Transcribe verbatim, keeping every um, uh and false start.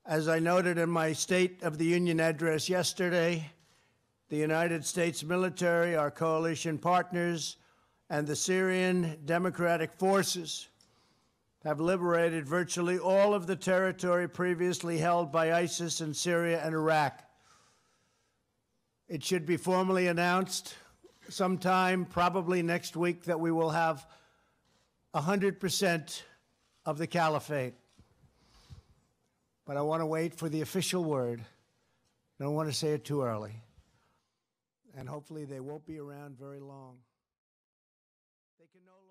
As I noted in my State of the Union address yesterday, the United States military, our coalition partners, and the Syrian Democratic Forces have liberated virtually all of the territory previously held by ISIS in Syria and Iraq. It should be formally announced sometime, probably next week, that we will have one hundred percent of the caliphate. But I want to wait for the official word. I don't want to say it too early. And hopefully they won't be around very long. They can no